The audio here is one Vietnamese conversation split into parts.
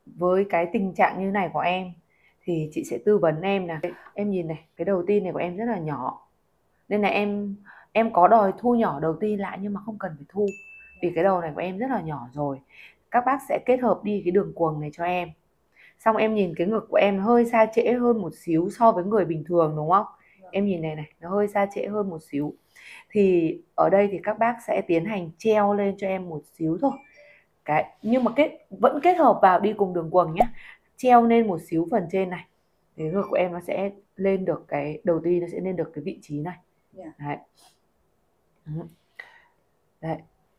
với cái tình trạng như này của em thì chị sẽ tư vấn em là em nhìn này, cái đầu ti này của em rất là nhỏ, nên là em có đòi thu nhỏ đầu ti lại nhưng mà không cần phải thu, vì cái đầu này của em rất là nhỏ rồi. Các bác sẽ kết hợp đi cái đường quầng này cho em. Xong em nhìn cái ngực của em hơi xa trễ hơn một xíu so với người bình thường đúng không? Em nhìn này này, nó hơi xa trễ hơn một xíu. Thì ở đây thì các bác sẽ tiến hành treo lên cho em một xíu thôi. Nhưng mà vẫn kết hợp vào đi cùng đường quầng nhé. Treo lên một xíu phần trên này. Thì ngực của em nó sẽ lên được cái đầu ti, nó sẽ lên được cái vị trí này. Đấy. Đấy.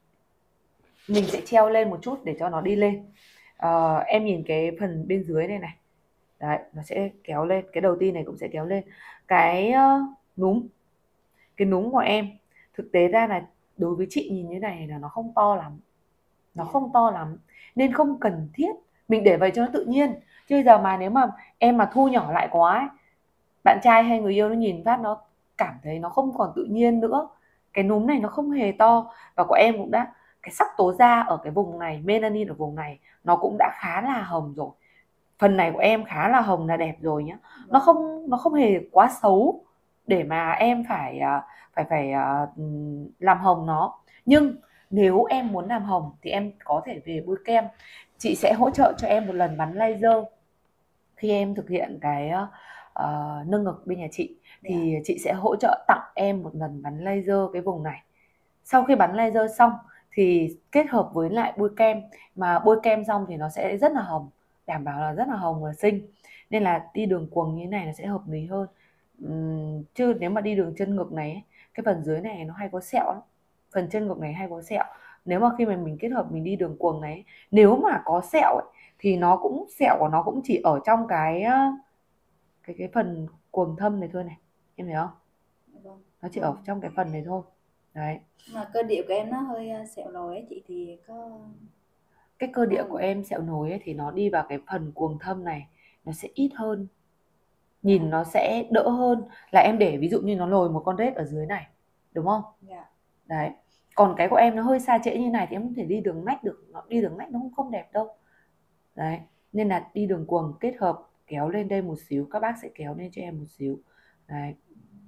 Mình sẽ treo lên một chút để cho nó đi lên. Em nhìn cái phần bên dưới này này. Đấy, nó sẽ kéo lên, cái đầu ti này cũng sẽ kéo lên. Cái núm, cái núm của em thực tế ra là đối với chị nhìn như này là nó không to lắm, nó không to lắm, nên không cần thiết mình để vậy cho nó tự nhiên. Chứ giờ mà nếu mà em mà thu nhỏ lại quá ấy, bạn trai hay người yêu nó nhìn phát nó cảm thấy nó không còn tự nhiên nữa. Cái núm này nó không hề to, và của em cũng đã, cái sắc tố da ở cái vùng này, melanin ở vùng này nó cũng đã khá là hồng rồi. Phần này của em khá là hồng là đẹp rồi nhá. Nó không hề quá xấu để mà em phải làm hồng nó. Nhưng nếu em muốn làm hồng thì em có thể về bôi kem. Chị sẽ hỗ trợ cho em một lần bắn laser khi em thực hiện cái nâng ngực bên nhà chị. Thì chị sẽ hỗ trợ tặng em một lần bắn laser cái vùng này. Sau khi bắn laser xong thì kết hợp với lại bôi kem, mà bôi kem xong thì nó sẽ rất là hồng, đảm bảo là rất là hồng và xinh. Nên là đi đường quầng như thế này nó sẽ hợp lý hơn. Chứ nếu mà đi đường chân ngực này, cái phần dưới này nó hay có sẹo lắm. Phần chân ngực này hay có sẹo. Nếu mà khi mà mình kết hợp mình đi đường quầng này, nếu mà có sẹo ấy, thì sẹo của nó cũng chỉ ở trong cái phần quầng thâm này thôi này, em thấy không? Nó chỉ ở trong cái phần này thôi. Đấy. Mà cơ địa của em nó hơi sẹo nồi ấy chị, thì Cái cơ địa của em sẹo nối ấy, thì nó đi vào cái phần cuồng thâm này, nó sẽ ít hơn, nhìn nó sẽ đỡ hơn là em để ví dụ như nó lồi một con rết ở dưới này, đúng không? Đấy. Còn cái của em nó hơi xa trễ như này thì em không thể đi đường nách được, nó đi đường nách nó không đẹp đâu. Đấy, nên là đi đường quầng kết hợp kéo lên đây một xíu, các bác sẽ kéo lên cho em một xíu. Đấy.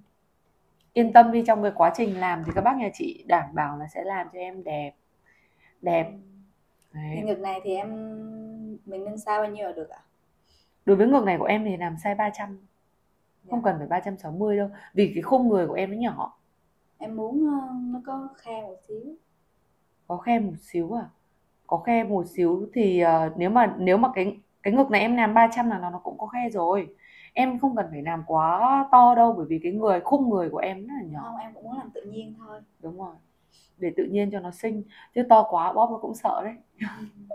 Yên tâm đi, trong cái quá trình làm thì các bác nhà chị đảm bảo là sẽ làm cho em đẹp. Đẹp. Thì Đấy. ngực này thì mình nâng sao bao nhiêu là được ạ? Đối với ngực này của em thì làm size 300, không cần phải 360 đâu, vì cái khung người của em nó nhỏ. Em muốn nó có khe một xíu. Có khe một xíu à? Có khe một xíu thì nếu mà cái ngực này em làm 300 là nó cũng có khe rồi. Em không cần phải làm quá to đâu, bởi vì khung người của em rất là nhỏ. Không, em cũng muốn làm tự nhiên thôi. Đúng rồi, để tự nhiên cho nó xinh, chứ to quá bóp nó cũng sợ đấy.